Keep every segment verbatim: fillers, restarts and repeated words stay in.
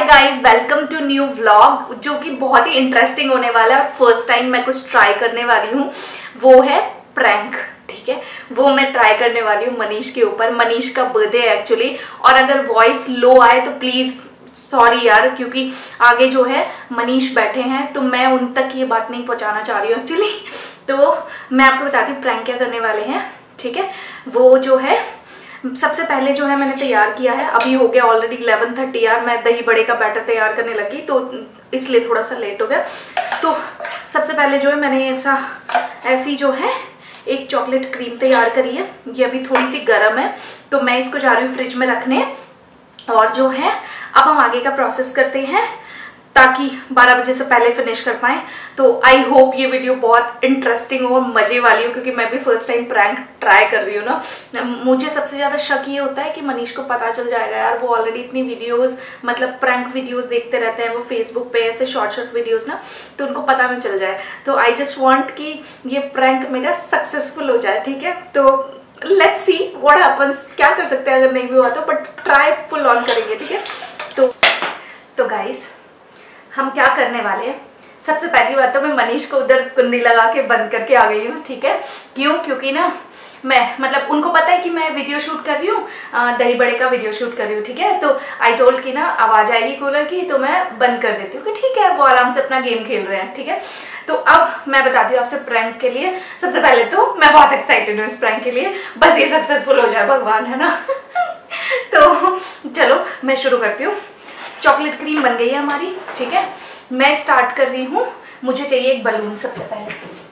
Guys, welcome to new vlog जो कि बहुत ही इंटरेस्टिंग होने वाला है और फर्स्ट टाइम मैं कुछ ट्राई करने वाली हूँ, वो है प्रैंक। ठीक है, वो मैं ट्राई करने वाली हूँ मनीष के ऊपर। मनीष का बर्थडे है एक्चुअली, और अगर वॉइस लो आए तो प्लीज़ सॉरी यार, क्योंकि आगे जो है मनीष बैठे हैं तो मैं उन तक ये बात नहीं पहुँचाना चाह रही हूँ एक्चुअली। तो मैं आपको बताती हूँ प्रैंक क्या करने वाले हैं। ठीक है, वो जो है सबसे पहले जो है मैंने तैयार किया है, अभी हो गया ऑलरेडी इलेवन थर्टी यार। मैं दही बड़े का बैटर तैयार करने लगी तो इसलिए थोड़ा सा लेट हो गया। तो सबसे पहले जो है मैंने ऐसा ऐसी जो है एक चॉकलेट क्रीम तैयार करी है। ये अभी थोड़ी सी गर्म है तो मैं इसको जा रही हूँ फ्रिज में रखने। और जो है अब हम आगे का प्रोसेस करते हैं ताकि बारह बजे से पहले फिनिश कर पाएँ। तो आई होप ये वीडियो बहुत इंटरेस्टिंग हो, मज़े वाली हो, क्योंकि मैं भी फर्स्ट टाइम प्रैंक ट्राई कर रही हूँ ना। मुझे सबसे ज़्यादा शक ये होता है कि मनीष को पता चल जाएगा यार, वो ऑलरेडी इतनी वीडियोस मतलब प्रैंक वीडियोस देखते रहते हैं वो फेसबुक पे, ऐसे शॉर्ट शॉर्ट वीडियोस ना, तो उनको पता नहीं चल जाए। तो आई जस्ट वॉन्ट कि ये प्रैंक मेरा सक्सेसफुल हो जाए। ठीक है, तो लेट्स सी व्हाट हैपन्स। क्या कर सकते हैं अगर नहीं भी हुआ तो, बट ट्राई फुल ऑन करेंगे। ठीक है, तो तो गाइस हम क्या करने वाले हैं, सबसे पहली बात तो मैं मनीष को उधर कुंडी लगा के बंद करके आ गई हूँ। ठीक है, क्यों? क्योंकि ना मैं मतलब उनको पता है कि मैं वीडियो शूट कर रही हूँ, दही बड़े का वीडियो शूट कर रही हूँ। ठीक है, तो आई टोल्ड कि ना आवाज़ आएगी कूलर की तो मैं बंद कर देती हूँ कि ठीक है वो आराम से अपना गेम खेल रहे हैं। ठीक है, तो अब मैं बताती हूँ आपसे प्रैंक के लिए। सबसे पहले तो मैं बहुत एक्साइटेड हूँ इस प्रैंक के लिए, बस ये सक्सेसफुल हो जाए भगवान, है ना। तो चलो मैं शुरू करती हूँ। चॉकलेट क्रीम बन गई है हमारी। ठीक है, मैं स्टार्ट कर रही हूँ। मुझे चाहिए एक बलून सबसे पहले।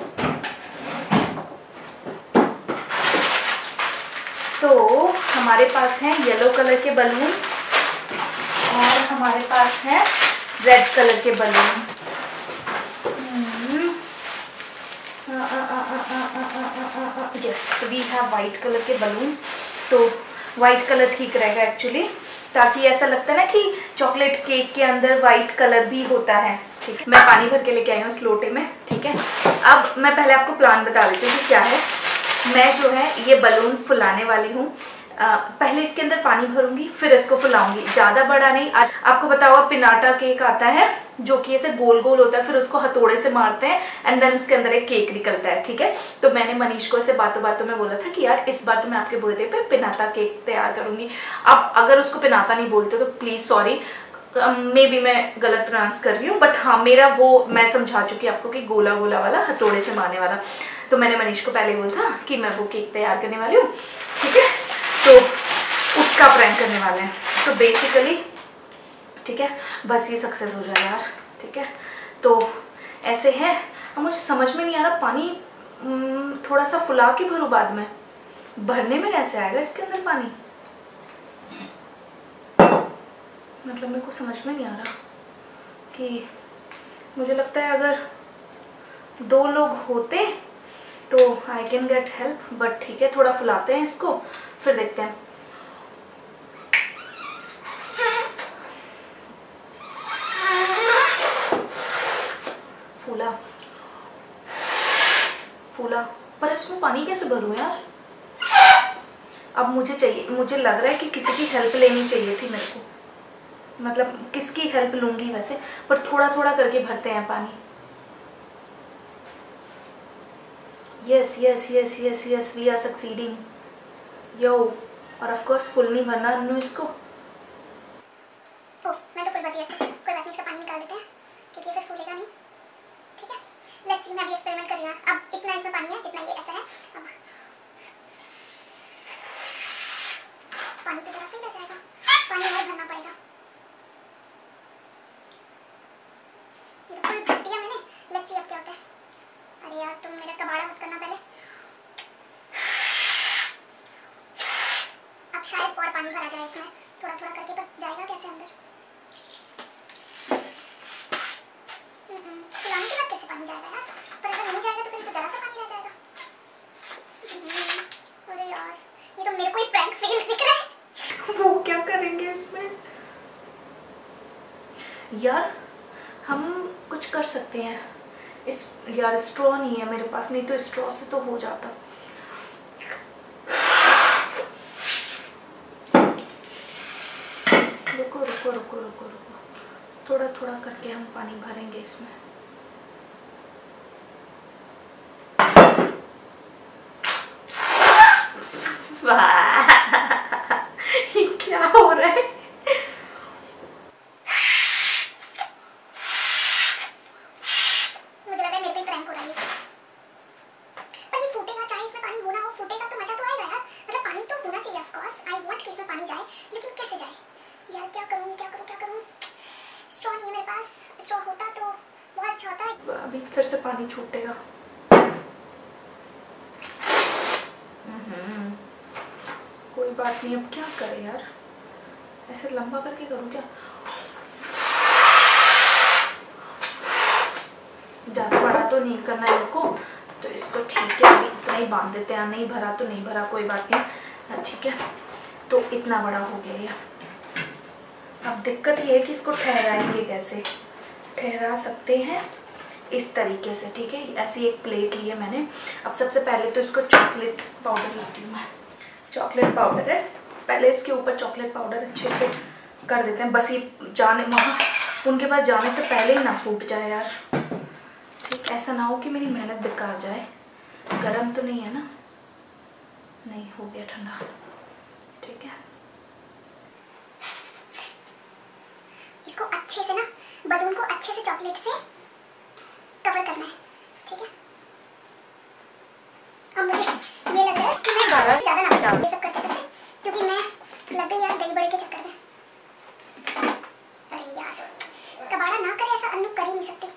तो हमारे पास हैं येलो कलर के बलून और हमारे पास हैं रेड कलर के balloon. Yes, we have white colour के बलून्स। तो वाइट कलर ठीक रहेगा एक्चुअली, ताकि ऐसा लगता है ना कि चॉकलेट केक के अंदर वाइट कलर भी होता है। ठीक है, मैं पानी भर के लेके आई हूँ इस लोटे में। ठीक है, अब मैं पहले आपको प्लान बता देती हूँ कि क्या है। मैं जो है ये बलून फुलाने वाली हूँ। पहले इसके अंदर पानी भरूंगी फिर इसको फुलाऊंगी, ज़्यादा बड़ा नहीं। आज आपको पता हुआ पिनाटा केक आता है जो कि ऐसे गोल गोल होता है, फिर उसको हथौड़े से मारते हैं एंड देन उसके अंदर एक केक निकलता है। ठीक है, तो मैंने मनीष को ऐसे बातों बातों में बोला था कि यार इस बार तो मैं आपके बर्थडे पे पिनाटा केक तैयार करूंगी। अब अगर उसको पिनाटा नहीं बोलते तो प्लीज़ सॉरी, मे बी मैं गलत प्रोनाउंस कर रही हूँ, बट हाँ मेरा वो मैं समझा चुकी आपको कि गोला गोला वाला हथौड़े से मारने वाला। तो मैंने मनीष को पहले बोला था कि मैं वो केक तैयार करने वाली हूँ। ठीक है, तो उसका प्रैंक करने वाले हैं। तो बेसिकली ठीक है, बस ये सक्सेस हो जाए यार। ठीक है, तो ऐसे है। अब मुझे समझ में नहीं आ रहा पानी थोड़ा सा फुला के भरूँ बाद में, भरने में कैसे आएगा इसके अंदर पानी, मतलब मेरे को समझ में नहीं आ रहा कि मुझे लगता है अगर दो लोग होते तो I can get help, but ठीक है थोड़ा फुलाते हैं इसको फिर देखते हैं। फूला फूला पर इसमें पानी कैसे भरूं यार। अब मुझे चाहिए, मुझे लग रहा है कि किसी की हेल्प लेनी चाहिए थी मेरे को, मतलब किसकी हेल्प लूंगी वैसे, पर थोड़ा थोड़ा करके भरते हैं पानी। Yes yes yes yes yes we are succeeding yo. और ऑफ कोर्स फुल नहीं भरना अन्नू इसको। ओ, मैं तो फुल भरती है इसको, कोई बात नहीं, इसका पानी निकाल देते हैं क्योंकि ये फिर फूलेगा नहीं। ठीक है, लेट्स सी, मैं अभी एक्सपेरिमेंट कर रही हूँ। अब इतना इसमें पानी है जितना ये ऐसा है। अब पानी तो जरा सही लग जाएगा, पानी और भरना पड़ेगा। ये तो फुल भर दिया मैंने, लेट्स सी अब क्या होता है। अरे यार तुम मेरा कबाड़ा मत करना पहले। अब शायद और पानी भरा जाए इसमें, थोड़ा थोड़ा करके, पर जाएगा कैसे अंदर। फुलाने के बाद कैसे पानी जाएगा यार, पर अगर नहीं जाएगा तो फिर तो जरा सा पानी रह जाएगा। अरे यार ये तो मेरे को ही प्रैंक फेल दिख रहा है। वो क्या करेंगे इसमें यार, हम कुछ कर सकते हैं। इस यार स्ट्रॉ नहीं है मेरे पास, नहीं तो स्ट्रॉ से तो हो जाता। रुको रुको रुको रुको रुको थोड़ा थोड़ा करके हम पानी भरेंगे इसमें। वाह ये क्या हो रहा है? मुझे लगा मेरे पे प्रैंक हो रहा है। पर ये फूटेगा, चाहे इसमें पानी हो ना हो, फूटेगा तो मजा तो आएगा यार। मतलब पानी तो होना चाहिए ऑफ कोर्स। आई वांट कि इसमें पानी जाए, लेकिन कैसे जाए यार? क्या करूं क्या करूं क्या करूं? स्ट्रॉ नहीं है मेरे पास। स्ट्रॉ होता तो बहुत अच्छा होता। अभी फिर से पानी छूटेगा। कोई बात नहीं, अब क्या करें यार, ऐसे लंबा करके करूँ क्या? ज़्यादा बड़ा तो नहीं करना है को, तो इसको ठीक है अभी इतना ही बांध देते हैं। नहीं भरा तो नहीं भरा, कोई बात नहीं, ठीक है। तो इतना बड़ा हो गया ये। अब दिक्कत ये है कि इसको ठहराएंगे कैसे? ठहरा सकते हैं इस तरीके से, ठीक है। ऐसी एक प्लेट ली है मैंने। अब सबसे पहले तो इसको चॉकलेट पाउडर लाती हूँ मैं। चॉकलेट पाउडर है, पहले इसके ऊपर चॉकलेट पाउडर अच्छे से कर देते हैं। बस ये जाने वहाँ उनके पास जाने से पहले ही ना फूट जाए यार, ठीक। ऐसा ना हो कि मेरी मेहनत बेकार जाए। गरम तो नहीं है ना? नहीं, हो गया ठंडा, ठीक है। इसको अच्छे से ना, बलून को अच्छे से चॉकलेट से कवर करना है, ठीक है। अब मुझे ये लग रहा है कि मैं ज़्यादा ज़्यादा ना बचाऊँ ये सब करते करते, क्योंकि मैं लग गई यार दही बड़े के चक्कर में। अरे यार, कबाड़ा ना करे ऐसा, अन्नू कर ही नहीं सकती।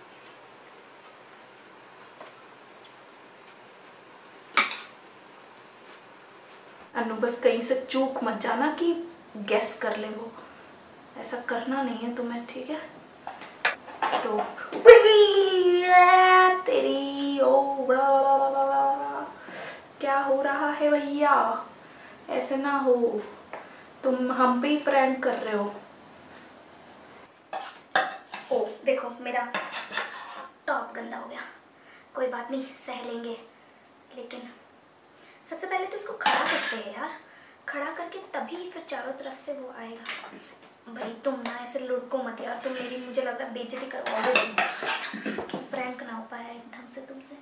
अन्नू बस कहीं से चूक मत जाना कि गैस कर ले, वो ऐसा करना नहीं है तुम्हें, ठीक है। तो तेरी ओ बड़ा बड़ा बड़ा बड़ा क्या हो रहा है भैया? ऐसे ना हो, तुम हम पे ही प्रैंक कर रहे हो। ओ देखो मेरा टॉप गंदा हो गया, कोई बात नहीं, सह लेंगे। लेकिन सबसे पहले तो इसको खड़ा करते हैं यार, खड़ा करके तभी फिर चारों तरफ से वो आएगा। भाई तुम ना ऐसे लुढ़को मत यार, तुम मेरी मुझे लग रहा है बेइज्जती करवाओगे कि प्रैंक ना हो पाया एक ढंग से तुमसे।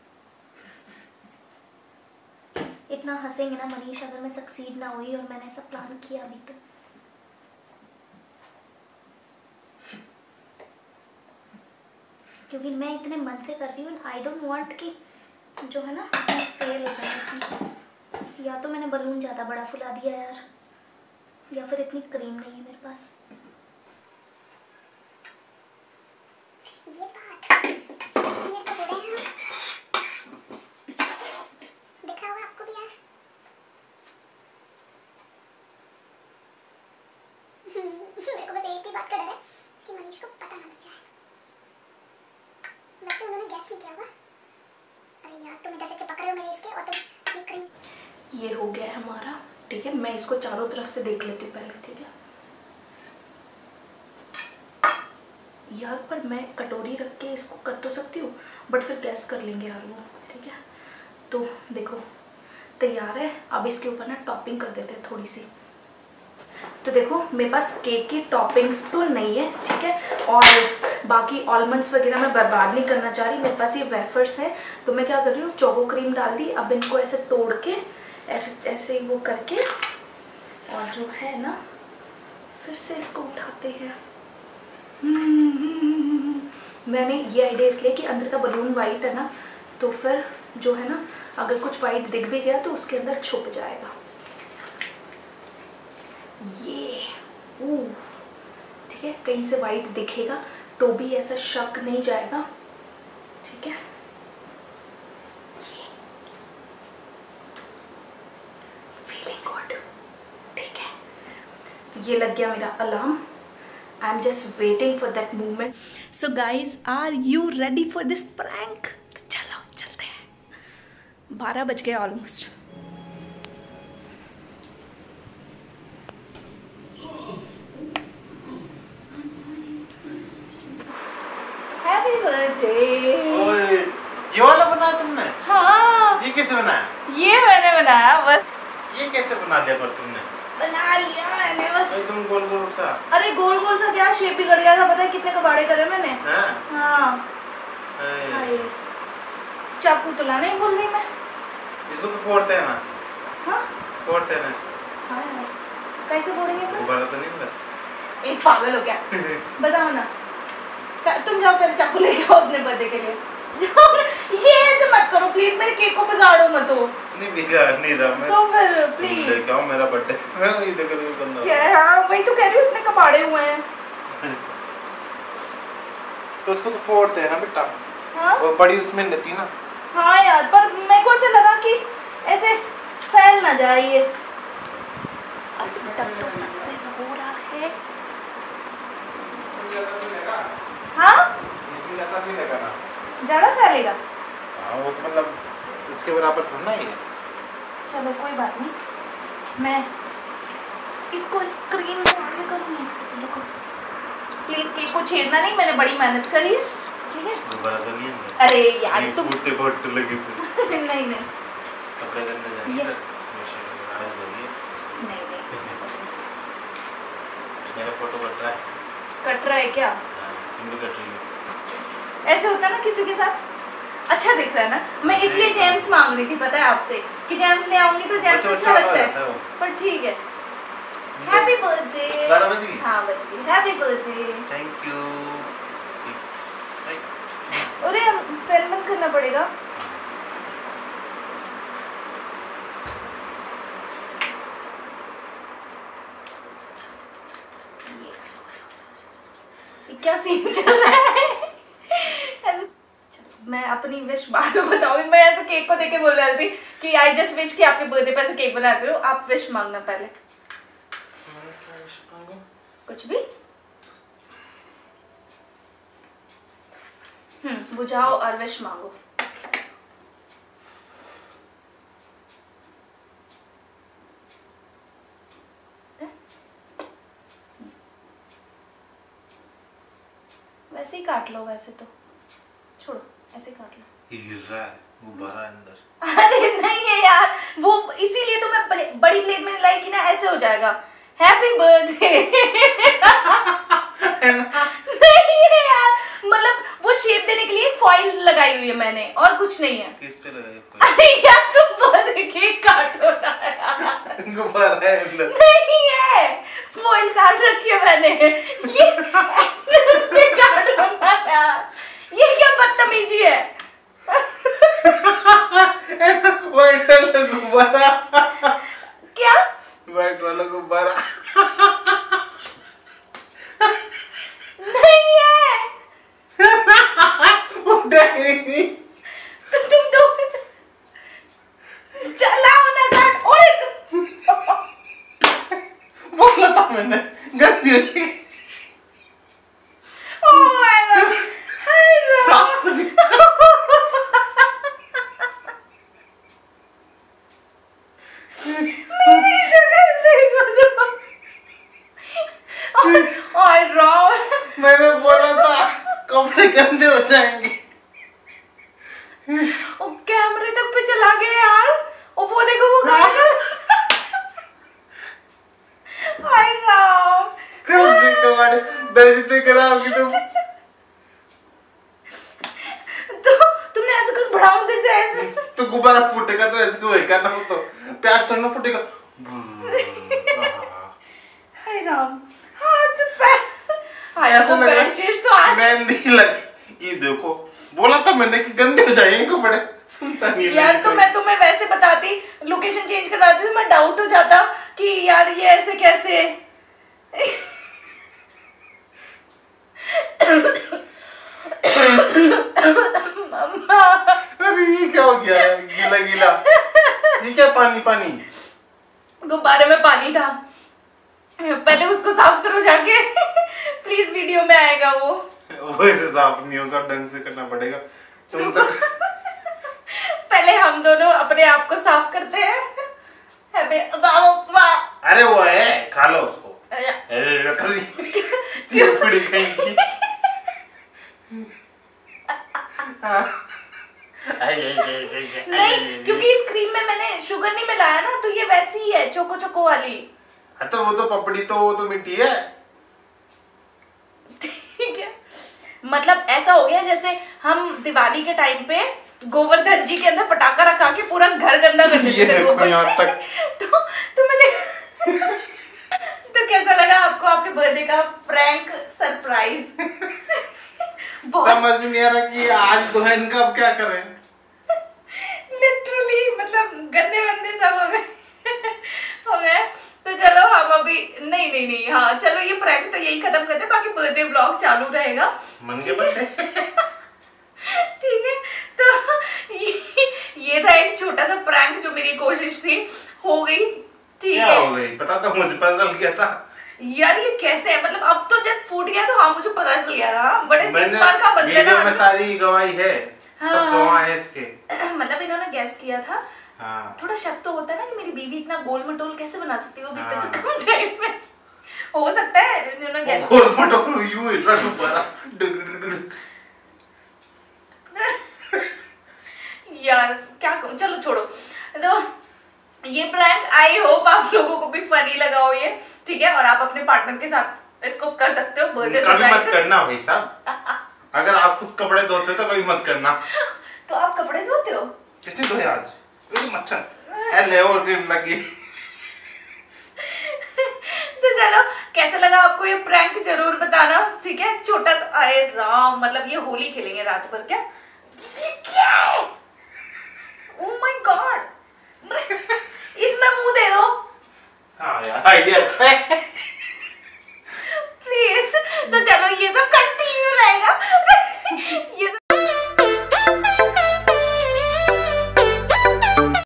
इतना हंसेंगे ना मनीष अगर मैं सक्सीड ना हुई और मैंने ऐसा प्लान किया अभी तो। क्योंकि मैं इतने मन से कर रही हूँ, आई डोंट वांट कि जो है ना फेल हो जाए इसमें। या तो मैंने बलून ज़्यादा बड़ा फुला दिया यार, या फिर इतनी क्रीम नहीं है मेरे पास। ये बात ये तो हो रहे हैं, दिख रहा होगा आपको भी यार। मेरे को बस एक ही बात का डर है कि मनीष को पता ना लग जाए। वैसे उन्होंने गैस नहीं किया होगा। अरे यार तुम इधर से चिपक रहे हो मेरे इसके, और तुम ये क्रीम। ये हो गया है हमारा, ठीक है। मैं इसको चारों तरफ से देख लेती हूँ पहले, ठीक है यार। पर मैं कटोरी रख के इसको कर तो सकती हूँ, बट फिर गैस कर लेंगे यार वो, ठीक है। तो देखो तैयार है। अब इसके ऊपर ना टॉपिंग कर देते हैं थोड़ी सी। तो देखो मेरे पास केक की टॉपिंग्स तो नहीं है, ठीक है। और बाकी आलमंड्स वगैरह मैं बर्बाद नहीं करना चाह रही। मेरे पास ये वेफर्स है, तो मैं क्या कर रही हूँ, चोको क्रीम डाल दी। अब इनको ऐसे तोड़ के ऐसे ऐसे वो करके, और जो है ना फिर से इसको उठाते हैं। मैंने ये आइडिया इसलिए कि अंदर का बलून वाइट है ना, तो फिर जो है ना अगर कुछ वाइट दिख भी गया तो उसके अंदर छुप जाएगा ये। ओ ठीक है, कहीं से वाइट दिखेगा तो भी ऐसा शक नहीं जाएगा, ठीक है। फीलिंग गुड, ठीक है। ये लग गया मेरा alarm. I am just waiting for that moment. So guys, are you ready for this prank? तो चलो चलते हैं। बारह बज गए ऑलमोस्ट। Happy birthday. ओए, ये वाला बनाया तुमने? हाँ, ये कैसे बनाया? ये मैंने बनाया बस। ये कैसे बना दिया पर तुमने? बना लिया मैंने बस। तुम गोल गोल सा। अरे गोल गोल सा क्या, शेप बिगड़ गया था, पता है कितने कबाड़े करे मैंने। हाँ। हाँ। चाकू तो लाना ही भूल गई मैं। इसको तो फोड़ते हैं ना। हाँ? फोड़ते हैं ना। हाँ यार। कैसे फोड़ेंगे फिर? दोबारा तो नहीं बस। एक पागल हो क्या? बताओ ना। तुम जाओ पहले चाकू लेके आओ अपने बर्थडे के लिए। जाओ ना। ये ऐसे मत करो प्लीज, मेरे केक को बिगाड़ो मत हो। नहीं बिगाड़ नहीं रहा मैं। तो फिर प्लीज। लेके आओ मेरा बर्थडे। मैं वही देख रही हूँ करना। क्या यार, वही तो कह रही हूँ इतने कबाड़े हुए हैं। तो उसको तो फोड़ते हैं ना बेटा। हाँ? वो बड़ी उसमें लेती ना। हाँ यार, पर मेरे को ऐसे लगा कि ऐसे फैल ना जाए ये। अब तब तो सक्सेस हो रहा है। हाँ? इसमें ज्यादा भी लगा ना। ज्यादा फैलेगा? हाँ वो तो मतलब इसके बराबर थोड़ा ना ही है। चलो कोई बात नहीं, मैं इसको स्क्रीन को आगे करूँगी। एक सेकंड रुको प्लीज, केक को छेड़ना नहीं, मैंने बड़ी मेहनत करी है। ठीक है? दोबारा तो नहीं है। अरे यार तुम फूटते बहुत लगे से। नहीं नहीं कपड़े करने जाएंगे ये- ना। नहीं नहीं मेरा फोटो कट रहा है। कट रहा है क्या? हाँ, तुम भी कट रही हो। ऐसे होता है ना किसी के साथ, अच्छा दिख रहा है ना। मैं इसलिए नहीं। जेम्स मांग रही थी पता है आपसे, कि जेम्स ले आऊंगी तो जेम्स बच्चा- अच्छा बच्चा लगता रहता है है। वो। पर ठीक है। Happy birthday. बारह बज गई? हाँ बज गई। Happy birthday. Thank you. अरे फिर मत करना पड़ेगा। ये क्या सीन चल रहा है? ऐसे मैं अपनी विश बाद में बताऊंगी। मैं ऐसे केक को देख के बोल रही थी कि आई जस्ट विश कि आपके बर्थडे पे ऐसे केक बनाते रहो। आप विश मांगना पहले। कुछ भी। हम्म बुझाओ और विश मांगो। वैसे ही काट लो, वैसे तो छोड़ो, ऐसे काट लो। हिल रहा है गुब्बारा अंदर। अरे नहीं है यार, वो इसीलिए तो मैं बड़ी, बड़ी प्लेट में लाई कि ना ऐसे हो जाएगा। Happy birthday. नहीं है यार, मतलब वो शेप देने के लिए फॉइल लगाई हुई है मैंने, और कुछ नहीं है। किस पे लगाई? अरे यार तुम बर्थडे केक काटो ना यार। गुब्बारा है अंदर। नहीं है, फॉइल काट रखी है मैंने। ये से काटो ना यार, ये क्या बदतमीजी है। व्हाइट वाला गुब्बारा। क्या? व्हाइट वाला गुब्बारा। नहीं है। नहीं। तो तुम दो चलाओ ना काट। ओए बोला था मैंने गंदी हो जाएगी। ओह माय गॉड, हाय साफ राम। नहीं। मेरी शक्ल देखो तो। ओए राम, मैंने बोला था कपड़े गंदे हो जाएंगे। वो कैमरे तक पे चला गया यार। और वो देखो वो गाना। हाय राम। कर दी तुम्हारे बेइज्जती कराओगी तुम। तो तुमने ऐसे कुछ बढ़ाऊं दे से ऐसे। तो गुब्बारा फूटेगा तो ऐसे कोई करना हो तो प्यास करना फूटेगा। हाय राम, हाथ पैर। हाय ऐसा वो लग रहा है बेडशीट तो आज। मेहंदी लग। ये देखो बोला था मैंने कि गंदे हो जाएंगे कपड़े। सुनता नहीं है यार मेरी तो कोई। मैं तुम्हें वैसे बताती, लोकेशन चेंज करवाती तो मैं डाउट हो जाता कि यार ये ऐसे कैसे। मम्मा। अरे ये क्या हो गया गीला गीला। ये क्या पानी पानी। गुब्बारे में पानी था, पहले उसको साफ करो जाके। प्लीज वीडियो में आएगा वो। वैसे साफ नहीं होगा, ढंग से करना पड़ेगा। तुम तो पहले हम दोनों अपने आप को साफ करते हैं। हमें वाह। अरे वो है खा लो उसको। अरे, अरे रखी चिपड़ी कहीं नहीं क्योंकि इस क्रीम में मैंने शुगर नहीं मिलाया ना, तो ये वैसी ही है चोको चोको वाली। अच्छा वो तो पपड़ी तो वो तो मिट्टी है। ठीक है, मतलब ऐसा हो गया जैसे हम दिवाली के टाइम पे गोवर्धन जी के अंदर पटाखा रखा के पूरा घर गंदा कर देते थे गोबर से। तो तो मैंने तो कैसा लगा आपको आपके बर्थडे का प्रैंक सरप्राइज? समझ नहीं आ रहा कि आज दुल्हन का अब क्या करें। लिटरली मतलब गंदे वंदे सब हो गए हो गए। तो चलो हम अभी नहीं नहीं नहीं हाँ चलो ये प्रैंक तो यही खत्म करते हैं, बाकी बर्थडे व्लॉग चालू रहेगा। मन के बर्थडे ठीक है, तो ये, ये था एक छोटा सा प्रैंक जो मेरी कोशिश थी, हो गई। ठीक क्या है, हो गई पता था, मुझे पता चल गया था यार ये कैसे है, मतलब अब तो जब फूट गया तो हाँ मुझे पता चल गया था, बड़े इस बार का बदले वीडियो में सारी गवाही है। हाँ, सब गवाह है इसके। मतलब इन्होंने गैस किया था। हाँ। थोड़ा शक तो होता है ना कि मेरी बीवी इतना गोल मटोल कैसे बना सकती है वो भी इतने से हाँ। कम टाइम में। हो सकता है इन्होंने गैस गोल मटोल यूं ही रख ऊपर। यार क्या कहूँ, चलो छोड़ो। तो ये प्रैंक आई होप आप लोगों को भी फनी लगा हो ये, ठीक है, और आप अपने पार्टनर के साथ इसको कर सकते हो बर्थडे कभी मत करना भाई साहब। अगर आप खुद कपड़े धोते हो तो कभी मत करना। तो आप कपड़े धोते हो? किसने धोए आज? मच्छर ले और क्रीम लगी। तो चलो कैसा लगा आपको ये प्रैंक जरूर बताना, ठीक है। छोटा सा आए राम, मतलब ये होली खेलेंगे रात भर क्या? ये क्या है? ओह माय गॉड, इसमें मुंह दे दो। हाँ यार आइडिया अच्छा है।